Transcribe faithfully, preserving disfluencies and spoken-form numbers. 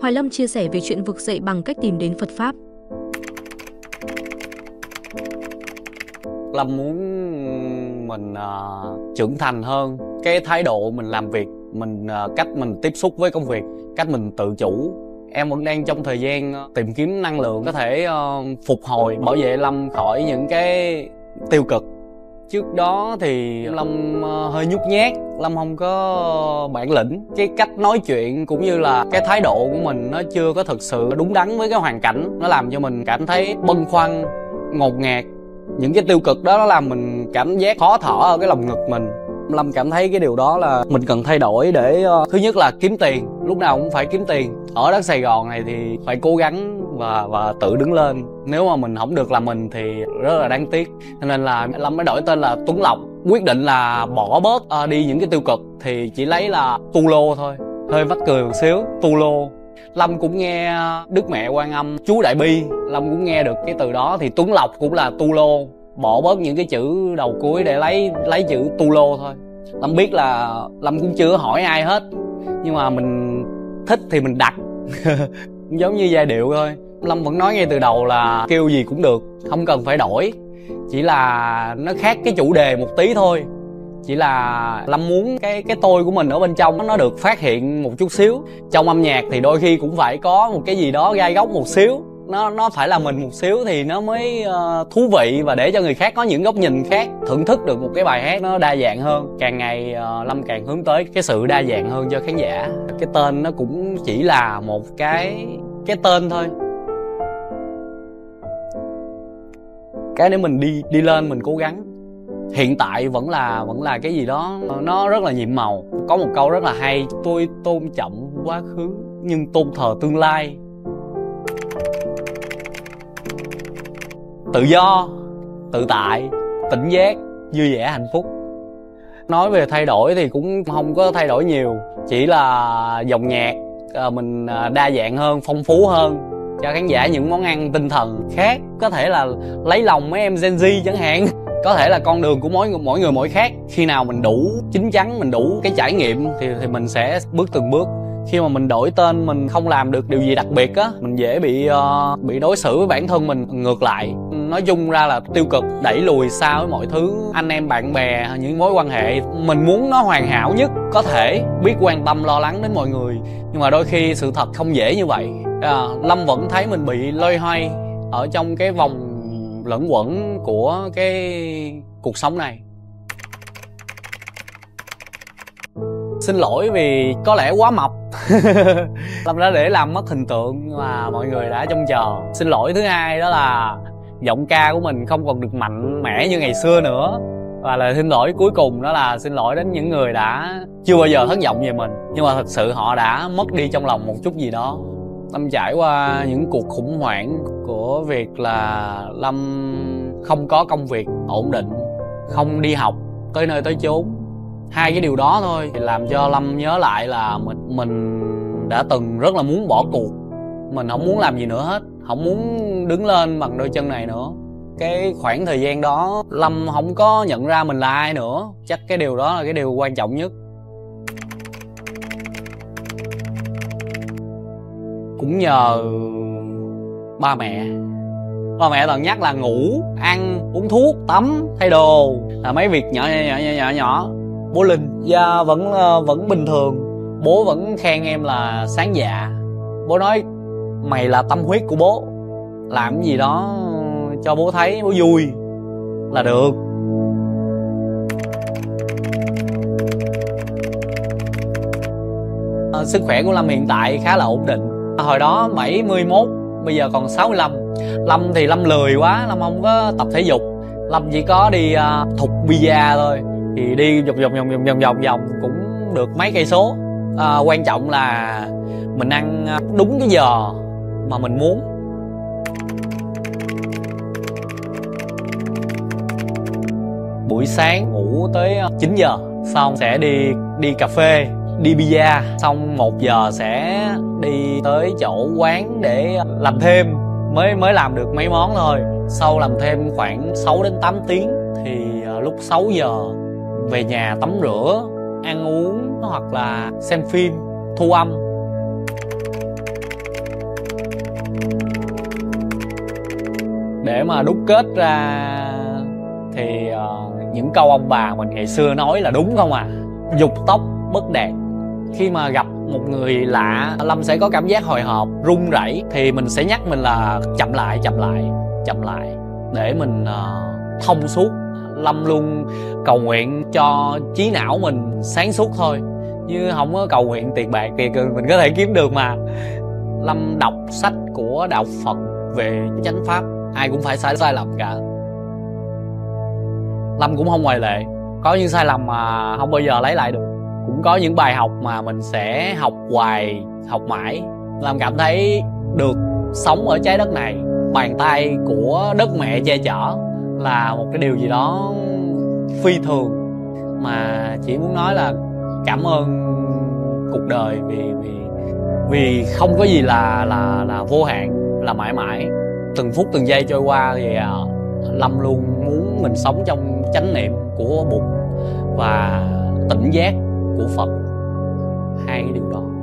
Hoài Lâm chia sẻ về chuyện vực dậy bằng cách tìm đến Phật Pháp. Lâm muốn mình uh, trưởng thành hơn, cái thái độ mình làm việc, mình uh, cách mình tiếp xúc với công việc, cách mình tự chủ. Em vẫn đang trong thời gian uh, tìm kiếm năng lượng có thể uh, phục hồi, bảo vệ Lâm khỏi những cái tiêu cực. Trước đó thì Lâm uh, hơi nhút nhát, Lâm không có bản lĩnh. Cái cách nói chuyện cũng như là cái thái độ của mình nó chưa có thực sự đúng đắn với cái hoàn cảnh. Nó làm cho mình cảm thấy bâng khuâng, ngột ngạt. Những cái tiêu cực đó nó làm mình cảm giác khó thở ở cái lồng ngực mình. Lâm cảm thấy cái điều đó là mình cần thay đổi để uh, thứ nhất là kiếm tiền, lúc nào cũng phải kiếm tiền. Ở đất Sài Gòn này thì phải cố gắng và và tự đứng lên. Nếu mà mình không được làm mình thì rất là đáng tiếc. Cho nên là Lâm mới đổi tên là Tuấn Lộc. Quyết định là bỏ bớt uh, đi những cái tiêu cực thì chỉ lấy là tu lô thôi. Hơi mắc cười một xíu, tu lô. Lâm cũng nghe Đức Mẹ Quan Âm, Chú Đại Bi, Lâm cũng nghe được cái từ đó. Thì Tuấn Lộc cũng là tu lô, bỏ bớt những cái chữ đầu cuối để lấy lấy chữ tu lô thôi. Lâm biết là Lâm cũng chưa hỏi ai hết, nhưng mà mình thích thì mình đặt. Giống như giai điệu thôi. Lâm vẫn nói ngay từ đầu là kêu gì cũng được, không cần phải đổi, chỉ là nó khác cái chủ đề một tí thôi. Chỉ là Lâm muốn cái cái tôi của mình ở bên trong nó được phát hiện một chút xíu. Trong âm nhạc thì đôi khi cũng phải có một cái gì đó gai góc một xíu, nó nó phải là mình một xíu thì nó mới uh, thú vị, và để cho người khác có những góc nhìn khác, thưởng thức được một cái bài hát nó đa dạng hơn. Càng ngày uh, Lâm càng hướng tới cái sự đa dạng hơn cho khán giả. Cái tên nó cũng chỉ là một cái cái tên thôi, cái để mình đi đi lên, mình cố gắng. Hiện tại vẫn là vẫn là cái gì đó nó rất là nhiệm màu. Có một câu rất là hay: tôi tôn trọng quá khứ nhưng tôn thờ tương lai. Tự do, tự tại, tỉnh giác, vui vẻ, hạnh phúc. Nói về thay đổi thì cũng không có thay đổi nhiều, chỉ là dòng nhạc mình đa dạng hơn, phong phú hơn, cho khán giả những món ăn tinh thần khác. Có thể là lấy lòng mấy em Gen Z chẳng hạn. Có thể là con đường của mỗi người mỗi người mỗi khác. Khi nào mình đủ chín chắn, mình đủ cái trải nghiệm thì thì mình sẽ bước từng bước. Khi mà mình đổi tên, mình không làm được điều gì đặc biệt á, mình dễ bị uh, bị đối xử với bản thân mình ngược lại. Nói chung ra là tiêu cực, đẩy lùi xa với mọi thứ, anh em bạn bè, những mối quan hệ. Mình muốn nó hoàn hảo nhất có thể, biết quan tâm lo lắng đến mọi người, nhưng mà đôi khi sự thật không dễ như vậy. À, Lâm vẫn thấy mình bị loay hoay ở trong cái vòng lẫn quẩn của cái cuộc sống này. Xin lỗi vì có lẽ quá mập. Lâm đã để làm mất hình tượng mà mọi người đã trông chờ. Xin lỗi thứ hai đó là giọng ca của mình không còn được mạnh mẽ như ngày xưa nữa. Và lời xin lỗi cuối cùng đó là xin lỗi đến những người đã chưa bao giờ thất vọng về mình, nhưng mà thật sự họ đã mất đi trong lòng một chút gì đó. Lâm trải qua những cuộc khủng hoảng của việc là Lâm không có công việc ổn định, không đi học tới nơi tới chốn. Hai cái điều đó thôi thì làm cho Lâm nhớ lại là mình, mình đã từng rất là muốn bỏ cuộc. Mình không muốn làm gì nữa hết, không muốn đứng lên bằng đôi chân này nữa. Cái khoảng thời gian đó Lâm không có nhận ra mình là ai nữa. Chắc cái điều đó là cái điều quan trọng nhất. Cũng nhờ ba mẹ. Ba mẹ toàn nhắc là ngủ, ăn, uống thuốc, tắm, thay đồ, là mấy việc nhỏ nhỏ nhỏ nhỏ nhỏ. Bố Linh da vẫn vẫn bình thường. Bố vẫn khen em là sáng dạ. Bố nói mày là tâm huyết của bố, làm cái gì đó cho bố thấy bố vui là được. À, sức khỏe của Lâm hiện tại khá là ổn định. Hồi đó bảy mươi mốt, bây giờ còn sáu mươi lăm. Lâm thì Lâm lười quá, Lâm không có tập thể dục. Lâm chỉ có đi uh, thục bia thôi. Thì đi vòng vòng vòng vòng vòng vòng vòng cũng được mấy cây số. À, quan trọng là mình ăn đúng cái giờ mà mình muốn. Buổi sáng ngủ tới chín giờ, xong sẽ đi đi cà phê, đi bia, xong một giờ sẽ đi tới chỗ quán để làm thêm, mới mới làm được mấy món thôi. Sau làm thêm khoảng sáu đến tám tiếng thì lúc sáu giờ về nhà tắm rửa, ăn uống hoặc là xem phim, thu âm. để mà đúc kết ra thì uh, những câu ông bà mình ngày xưa nói là đúng không à. Dục tốc bất đạt. Khi mà gặp một người lạ, Lâm sẽ có cảm giác hồi hộp, run rẩy, thì mình sẽ nhắc mình là chậm lại, chậm lại, chậm lại để mình uh, thông suốt. Lâm luôn cầu nguyện cho trí não mình sáng suốt thôi, chứ không có cầu nguyện tiền bạc thì mình có thể kiếm được mà. Lâm đọc sách của đạo Phật về chánh pháp, ai cũng phải sai sai lầm cả. Lâm cũng không ngoại lệ. Có những sai lầm mà không bao giờ lấy lại được, cũng có những bài học mà mình sẽ học hoài, học mãi. Lâm cảm thấy được sống ở trái đất này, bàn tay của đất mẹ che chở là một cái điều gì đó phi thường, mà chỉ muốn nói là cảm ơn cuộc đời vì vì vì không có gì là là là vô hạn, là mãi mãi. Từng phút từng giây trôi qua thì uh, Lâm luôn muốn mình sống trong chánh niệm của Bụt và tỉnh giác của Phật, hai cái điều đó.